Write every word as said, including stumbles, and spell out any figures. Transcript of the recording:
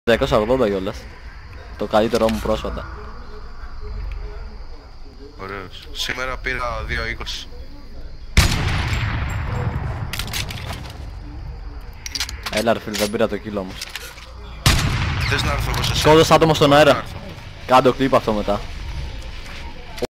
διακόσια ογδόντα κιόλας. Το καλύτερό μου πρόσφατα. Ωραίος. Σήμερα πήρα δύο είκοσι. Έλα ρε φίλε, δεν πήρα το κιλό όμως. Θες να έρθω εγώ σε σένα? Σκότωσε άτομο στον Να αέρα. έρθω. Κάντο κλίπ αυτό μετά.